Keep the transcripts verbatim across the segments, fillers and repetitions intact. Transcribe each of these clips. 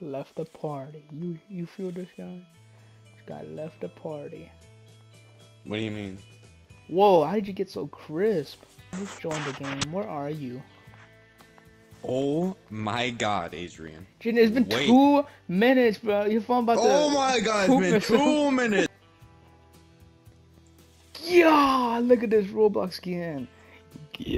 left the party. You you feel this guy? This guy left the party. What do you mean? Whoa, how did you get so crisp? Just joined the game. Where are you? Oh my god, Adrian. Jaden, it's been Wait. two minutes, bro. Your phone about to. Oh my god, it's been two minutes. Yeah, look at this Roblox skin. Yeah.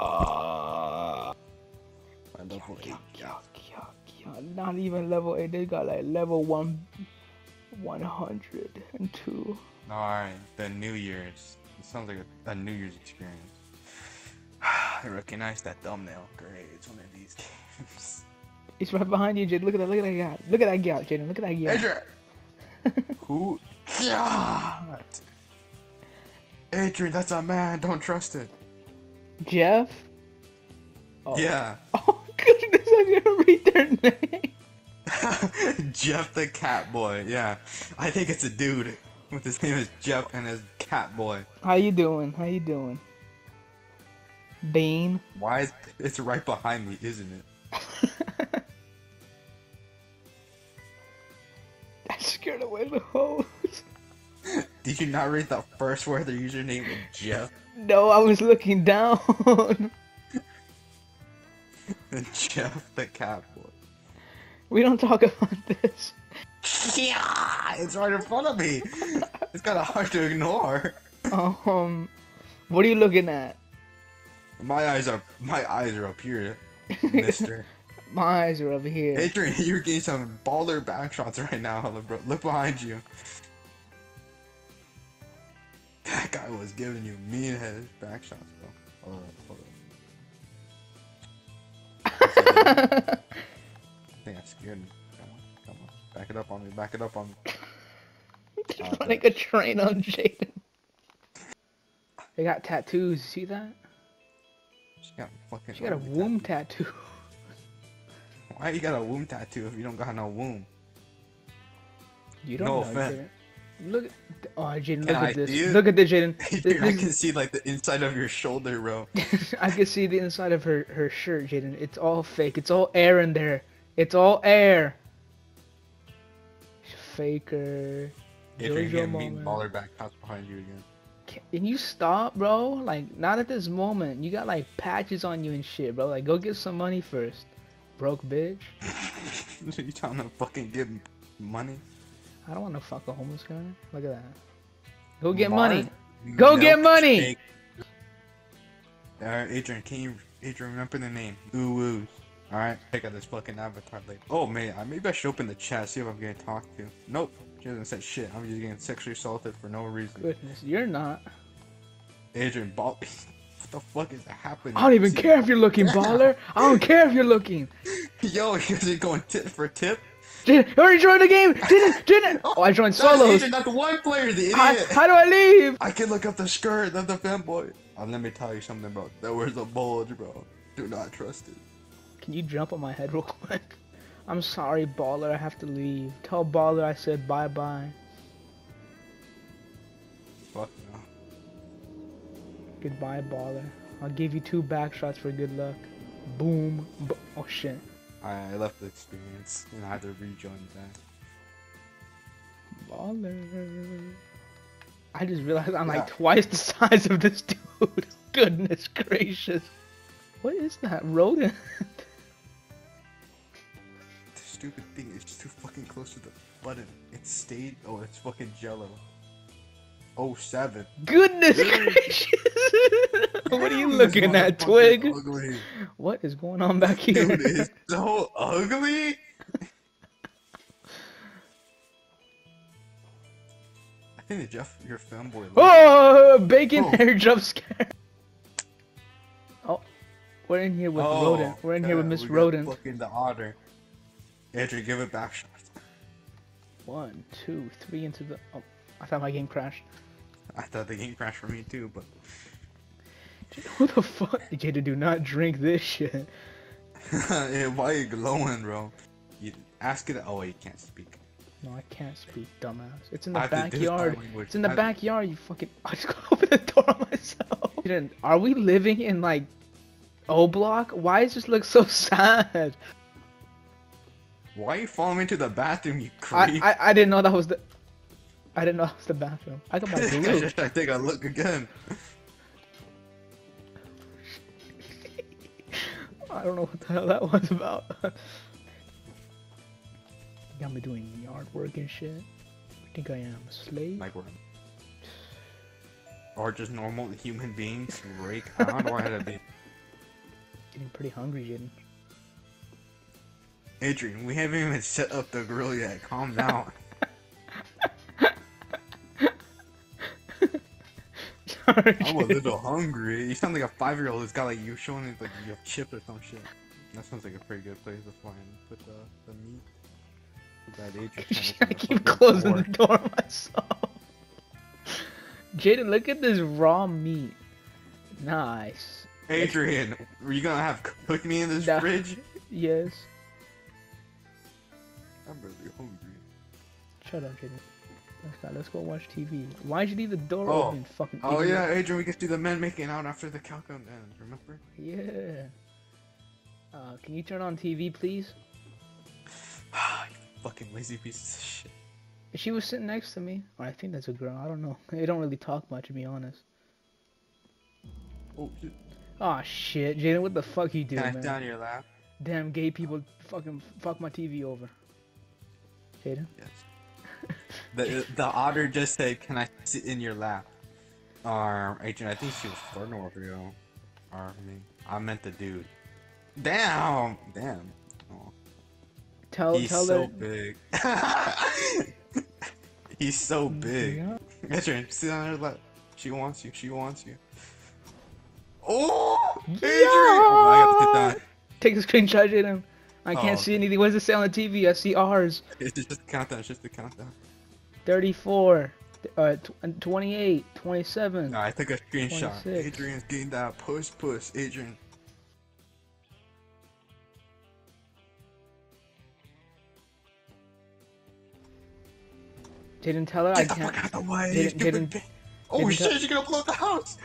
Level eight. Yeah, yeah, yeah. Not even level eight. They got like level one, one hundred and two. Alright, the New Year's. It sounds like a, a New Year's experience. I recognize that thumbnail. Great, it's one of these games. It's right behind you, Jaden. Look at that. Look at that guy. Look at that guy, Jaden. Look at that guy. Adrian. Who? God. Adrian, that's a man. Don't trust it. Jeff. Oh. Yeah. Oh goodness, I didn't read their name. Jeff the cat boy. Yeah, I think it's a dude with his name is Jeff and his cat boy. How you doing? How you doing? Bean. Why is it's right behind me, isn't it? I scared away the hose. Did you not read the first word? Their username was Jeff. No, I was looking down. Jeff the cat boy. We don't talk about this. Yeah, it's right in front of me. It's kind of hard to ignore. Um, what are you looking at? My eyes are my eyes are up here, Mister. My eyes are over here. Adrian, you're getting some baller backshots right now, bro. Look behind you. That guy was giving you mean headed backshots, bro. Hold on, hold on. I think I scared him. Come on, come on. Back it up on me, back it up on me. Just running a train on Jaden. They got tattoos, you see that? She got fucking. She got a womb tattoo. Why you got a womb tattoo if you don't got no womb? You don't no know. offense. Look at, oh Jaden, look Can at I this. see it? Look at this, Jaden. Dude, I can see like the inside of your shoulder, bro. I can see the inside of her her shirt, Jaden. It's all fake. It's all air in there. It's all air. Faker. Adrian, you're getting mean baller backshots behind you again. Can you stop, bro? Like, not at this moment. You got like patches on you and shit, bro. Like, go get some money first. Broke bitch. You trying to fucking give money? I don't want to fuck a homeless guy. Look at that. Go get Mar money. Go get money. Alright, Adrian, can you, Adrian, remember the name? Ooh woos. Alright, check out this fucking avatar later. Oh man, maybe I should open the chat, see if I'm getting talked to. Nope, she hasn't said shit. I'm just getting sexually assaulted for no reason. Goodness, you're not. Adrian, ball. What the fuck is happening? I don't even care if you're looking, baller. I don't care if you're looking. Yo, you're going tit for tip. Did you already joined the game? Didn't didn't? Oh, I joined solos. Adrian, not the one player, the idiot. How, how do I leave? I can look up the skirt of the fanboy. Oh, let me tell you something, bro. There was a bulge, bro. Do not trust it. Can you jump on my head real quick? I'm sorry, baller. I have to leave. Tell baller I said bye bye. Fuck no. Goodbye, baller. I'll give you two back shots for good luck. Boom. Bo oh shit. I left the experience and I had to rejoin that. Baller. I just realized I'm Yeah. like twice the size of this dude. Goodness gracious. What is that? Rodent? The stupid thing is too fucking close to the button. It stayed. Oh, it's fucking jello. Oh, seven. Goodness gracious. What are you looking at, Twig? Ugly. What is going on back here? Dude, it's so ugly. I think the Jeff, your fanboy. Oh, bacon Oh. hair jump scare. Oh, we're in here with Oh, Rodent. We're in here with yeah, Miss we got Rodent. Fucking the Otter. Andrew, give it back shots. One, two, three into the. Oh, I thought my game crashed. I thought the game crashed for me too, but. Who the fuck? Jada, do not drink this shit. Yeah, why are you glowing, bro? You ask it. Oh, wait, you can't speak. No, I can't speak, dumbass. It's in the I have to do backyard. sign language. It's in the I have- backyard, you fucking. I just gotta open the door on myself. Jaden, are we living in like O Block? Why does this look so sad? Why are you following me to the bathroom, you I, creep? I I didn't know that was the. I didn't know that was the bathroom. I got my I glue. just I think I look again. I don't know what the hell that was about. You got me doing yard work and shit. I think I am a slave. Like we're or just normal human beings. Rake. I don't know why I had to be. Getting pretty hungry, Jaden. Adrian, we haven't even set up the grill yet. Calm down. Sorry, I'm a little hungry. You sound like a five-year-old who's got like you showing it like you have chips or some shit. That sounds like a pretty good place to find put the the meat. Put that Adrian I keep closing the door myself. Jaden, look at this raw meat. Nice. Adrian, were you gonna have cooked me in this No. fridge? Yes. I'm really hungry. Shut up, Jaden. Let's go. Let's go watch T V. Why'd you leave the door Oh. open? Fucking. Oh idiot? yeah, Adrian, we can see the men making out after the countdown ends. Remember? Yeah. Uh, can you turn on T V, please? You fucking lazy pieces of shit. She was sitting next to me. Or I think that's a girl. I don't know. They don't really talk much, to be honest. Oh shit. Aw, shit. Jaden, what the fuck you do, Can I man? sit on your lap? Damn gay people fucking fuck my T V over. Jaden? Yes. The the otter just said, "Can I sit in your lap?" Um, Adrian, I think she was flirting with you. Or I mean, I meant the dude. Damn, damn. Oh. Tell, He's tell so her. big. He's so big. Yeah. Adrian, sit on her lap. She wants you. She wants you. Oh, Adrian! Yeah. Oh, I got to get that. Take a screenshot, Jaden. I can't Oh, see anything. What does it say on the T V? I see ours. It's just a countdown. It's just a countdown. thirty-four, uh, tw twenty-eight, twenty-seven. No, I took a screenshot. twenty-six. Adrian's getting that push, push. Adrian. Didn't tell her I Get the can't. fuck out of the way, you Didn't- stupid didn't- bitch. Oh didn't shit, tell- you're gonna blow up the house!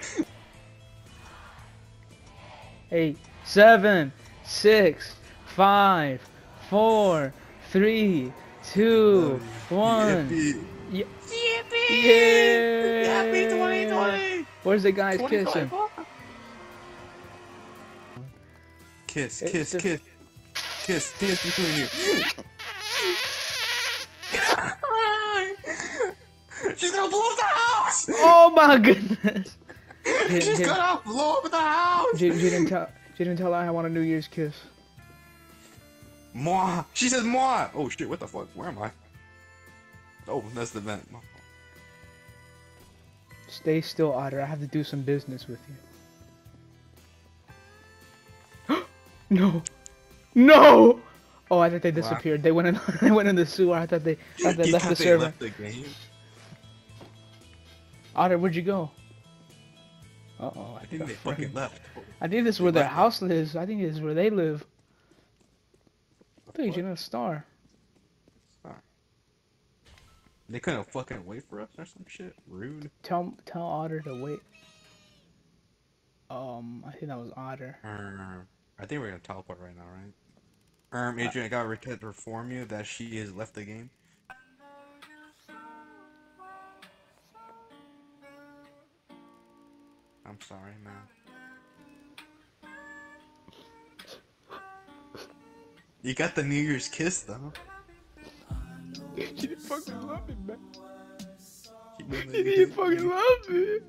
Eight, seven, six, five, four, three, two, one. Yippee. Yeah. Yippee! Yeah. Yippee twenty twenty! Where's the guys twenty kissing? twenty-four. Kiss, It's kiss, just- kiss. Kiss, kiss between you. She's gonna blow up the house! Oh my goodness! Did- She's did- gonna blow up the house! You didn't tell. You didn't tell her I want a New Year's kiss. Moi! She says moi! Oh shit, what the fuck? Where am I? Oh, that's the vent. My fault. Stay still, Otter. I have to do some business with you. No! No! Oh, I thought they disappeared. They went in. They went in the sewer. I thought they. I thought they You left thought the they server. left the game? Otter, where'd you go? Uh oh. I think they fucking left. I think this is where their house lives. I think this is where they live. I think you're a star. Star. They couldn't fucking wait for us or some shit. Rude. Tell tell Otter to wait. Um, I think that was Otter. Um, I think we're gonna teleport right now, right? Um, Adrian, I gotta to inform you that she has left the game. I'm sorry, man. You got the New Year's kiss though. She didn't fucking love me, man. She really She did. didn't fucking love me.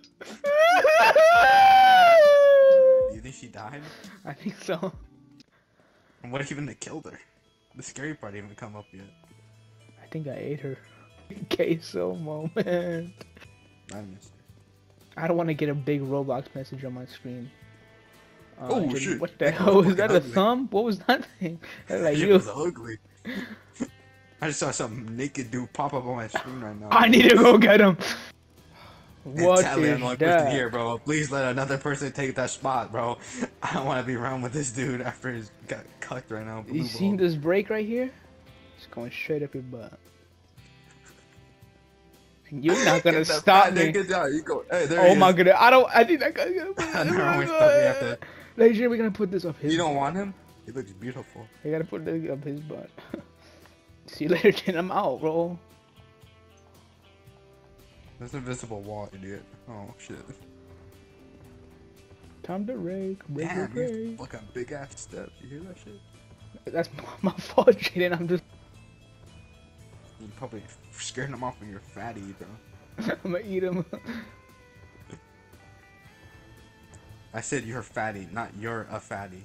Do you think she died? I think so. And what if even they killed her? The scary part didn't even come up yet. I think I ate her. Queso moment. I missed her. I don't want to get a big Roblox message on my screen. Uh, Oh, just- shit. What the That hell? was Was that a fucking ugly. thumb? What was that thing? That's like It you. was ugly. I just saw some naked dude pop up on my screen right now. I need to go get him. What Sadly, I'm is the only person that? here, bro. Please let another person take that spot, bro. I don't want to be around with this dude after he's got cucked right now. You Blue seen ball. this break right here? It's going straight up your butt. And you're not gonna Get that stop fat me. nigga down. You go. Hey, there Oh he my is. goodness! I don't. I think that guy. I know, we still- we have to- Ladies, we're gonna put this up here. You don't want him? He looks beautiful. I gotta put it up his butt. See you later, Jen. I'm out, bro. There's an invisible wall, idiot. Oh shit. Time to rake, rake, Damn, rake, you rake. fucking big ass steps. You hear that shit? That's my fault, Jaden. I'm just. You probably scaring him off when you're fatty, bro. I'm gonna eat him. I said you're fatty, not you're a fatty.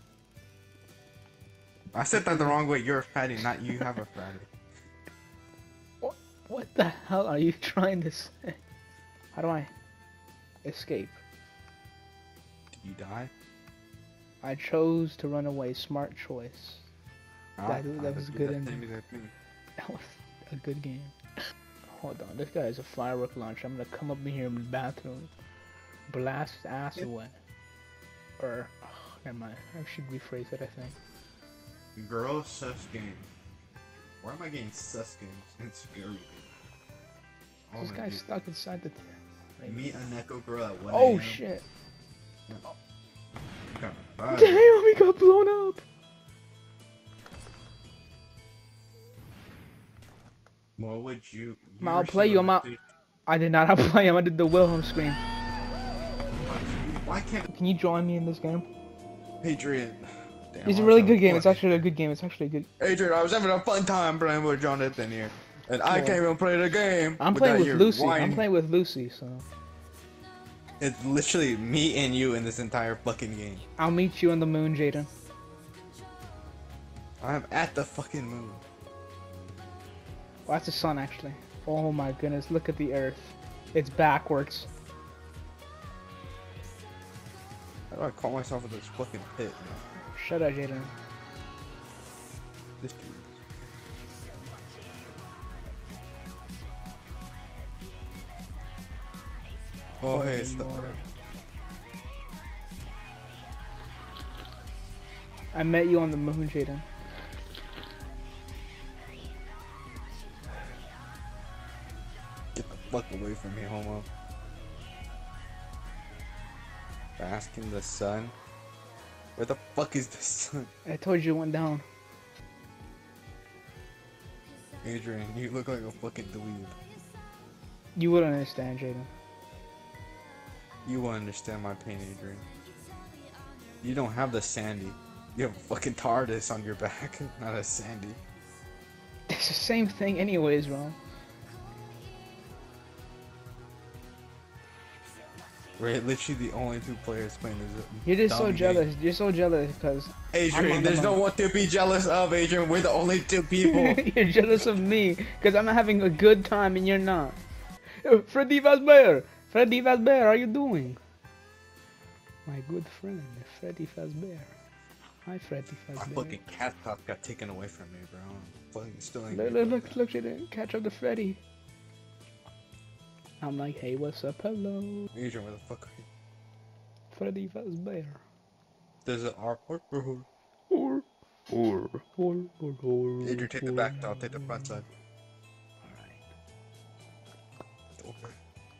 I said that the wrong way. You're a fatty, not you have a fatty. What? What the hell are you trying to say? How do I escape? Did you die? I chose to run away. Smart choice. Ah, That, that was I good. that In, thing, that thing. that was a good game. Hold on, this guy is a firework launcher. I'm gonna come up in here in the bathroom, blast his ass away. Or, oh, never mind. I should rephrase it. I think. Girl sus game. Why am I getting sus games and scary games? Oh, This my guy's dude. stuck inside the. T Meet a Neco girl at one Oh a m shit! God, bye. Damn, we got blown up. What would you? you I'll were play still you. in I'm my out. face. I did not play him. I did the Wilhelm scream. Why can't Can you join me in this game? Adrian? Damn, It's I a was really having good game. It's fun. actually a good game. It's actually a good. Adrian, I was having a fun time playing with Jonathan here, and I Well, can't even play the game. I'm playing without with your Lucy. whine. I'm playing with Lucy, so It's literally me and you in this entire fucking game. I'll meet you on the moon, Jaden. I'm at the fucking moon. Oh, that's the sun, actually. Oh my goodness! Look at the Earth. It's backwards. How do I call myself in this fucking pit, man? Shut up, Jaden. This dude. Oh, hey, it's the Lord. I met you on the moon, Jaden. Get the fuck away from me, homo. Bask in the sun? Where the fuck is the sun? I told you it went down. Adrian, you look like a fucking dweeb. You wouldn't understand, Jaden. You will understand my pain, Adrian. You don't have the Sandy. You have a fucking TARDIS on your back, not a Sandy. It's the same thing anyways, bro. We're literally the only two players playing this. You're just so dumb jealous. game. You're so jealous because Adrian, there's no one to be jealous of, Adrian. We're the only two people. you're jealous of me because I'm having a good time and you're not. Yo, Freddy Fazbear! Freddy Fazbear, how are you doing? My good friend, Freddy Fazbear. Hi, Freddy My Fazbear. fucking cat top got taken away from me, bro. I'm fucking still ain't Look, look, look, look, she didn't catch up to Freddy. I'm like, hey, what's up, hello? Adrian, where the fuck are you? Freddy Fazbear. There's an R. Or, or, Or, or, or, or, or. Adrian, take the back, I'll take the front side. Alright.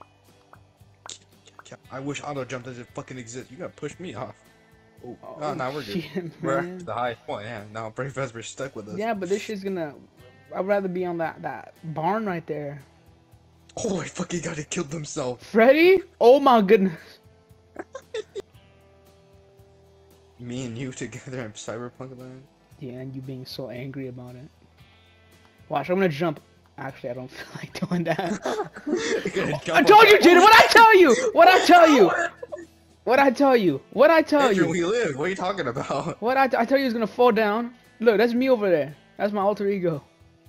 I wish auto jump doesn't fucking exist. You gotta push me off. Oh, Oh, oh now we're good. shit, We're man. at the highest point. Yeah, now Brave Vesper's stuck with us. Yeah, but this shit's gonna. I'd rather be on that that barn right there. Oh my fucking god, he killed himself. Freddy? Oh my goodness. Me and you together in Cyberpunk land. Yeah, and you being so angry about it. Watch, I'm gonna jump. Actually, I don't feel like doing that. I told you, Jaden. What I tell you? What I tell you? What I tell you? What I tell Adrian, you? we live. What are you talking about? What I, I tell you is gonna fall down. Look, that's me over there. That's my alter ego.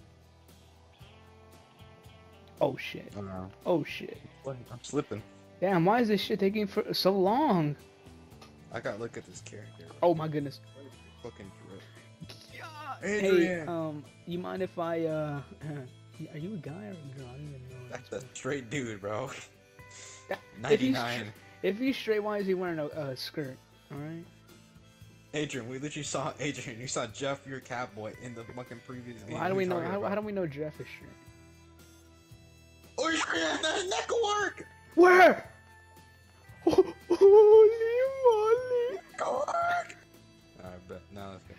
Oh shit. Uh, Oh shit. what? I'm slipping. Damn, why is this shit taking for so long? I gotta look at this character. Oh my goodness. Fucking drip. Hey, Adrian. um, you mind if I, uh, are you a guy or a girl? I don't even know. That's a straight dude, bro. If he's, ninety-nine. if he's straight, why is he wearing a, a skirt? Alright? Adrian, we literally saw Adrian. You saw Jeff, your catboy, in the fucking previous game. Well, how do What we are you know, talking how, about? how do we know Jeff is straight? Oh, you're screaming that Neco work! Where? Holy moly! Neco work! Alright, bet. Now let's go.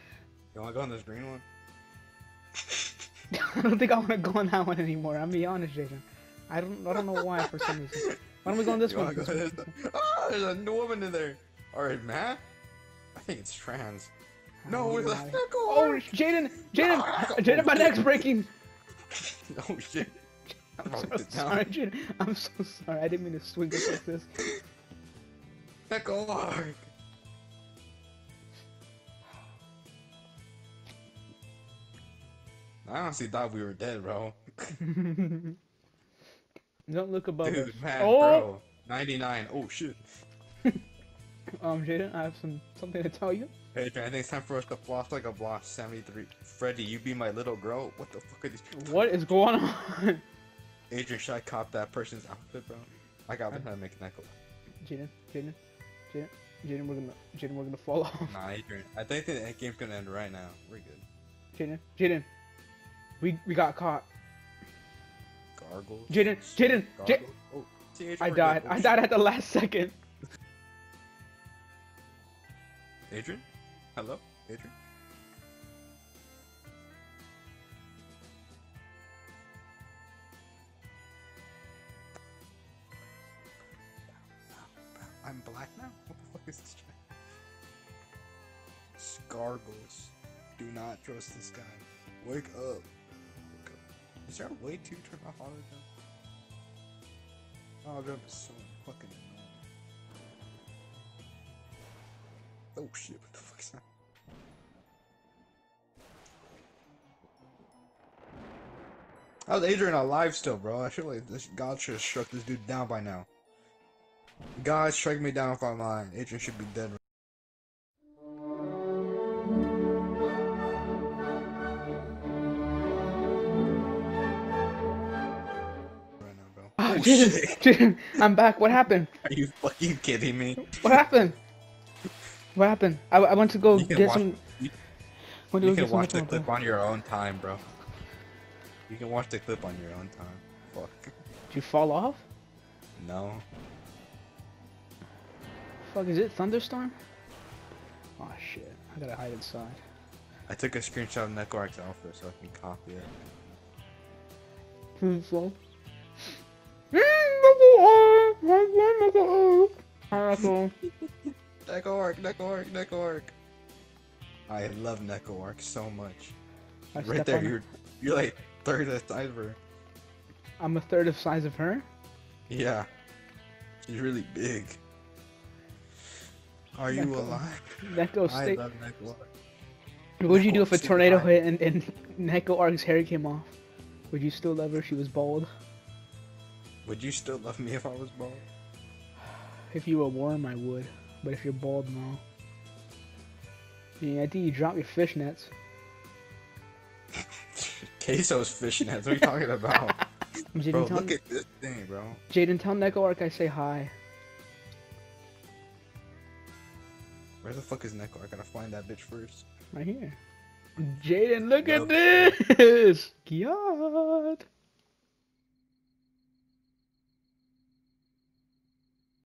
You wanna go on this green one? I don't think I want to go on that one anymore. I'm be honest, Jason. I don't. I don't know why for some reason. Why don't we go on this You one? wanna go This this one? Oh, there's a new woman in there. Alright, man. I think it's trans. No, it's a Neco. Oh, Jaden! Jaden! Jaden, my neck's breaking! Oh shit. I'm so sorry, Jaden. I'm so sorry. I didn't mean to swing this like this. Neco arc. I honestly thought we were dead, bro. Don't look above Dude, us. man, Oh! bro. ninety-nine. Oh shit. um, Jaden, I have some something to tell you. Hey, I think it's time for us to floss like a block. seventy-three. Freddy, you be my little girl? What the fuck are these people? What is going on? Adrian, should I cop that person's outfit, bro? I got how to make a Neco. Jaden, Jaden, Jaden, Jaden, we're gonna, Jaden, we're gonna fall off. Nah, Adrian. I think the game's gonna end right now. We're good. Jaden, Jaden, we we got caught. Gargles. Jaden, Jaden, Jaden. Oh, see, Adrian, I we're died. good. Oh, I shit. died at the last second. Adrian? Hello? Adrian? I'm black now? What the fuck is this guy? Scargles. Do not trust this guy. Wake up. Wake up. Is there a way to turn off auto jump? Auto jump is so fucking annoying. Oh shit, what the fuck is that? How's Adrian alive still, bro? I feel like this God should have struck this dude down by now. God, strike me down if I'm lying. Adrian should be dead. Right now, bro. Oh, Oh, Jaden, shit. Jaden, I'm back. What happened? Are you fucking kidding me? What happened? What happened? I, I went to go You can get watch- some. You, went to you go can get some watch the Nickel, clip on your own time, bro. You can watch the clip on your own time. Fuck. Did you fall off? No. Fuck, is it thunderstorm? Oh shit, I gotta hide inside. I took a screenshot of Neco Arc's outfit so I can copy it. Hmm, so. Neco Arc, Neco Arc, Neco Arc. I love Neco Arc so much. I Right step there, on her. you're you're like third the size of her. I'm a third of size of her. Yeah. She's really big. Are you Neco. alive? Neco, I stay. love Neco Arc. What would you do Neco, if a stay tornado alive. hit and, and Neco Arc's hair came off? Would you still love her if she was bald? Would you still love me if I was bald? If you were warm, I would. But if you're bald, no. Yeah, I think you dropped your fishnets. Queso's fishnets, what are you talking about? Jaden, Bro, tell, look at this thing, bro. Jaden, tell Neco Arc I say hi. Where the fuck is Neco? I gotta find that bitch first. Right here. Jaden, look No. at this! God!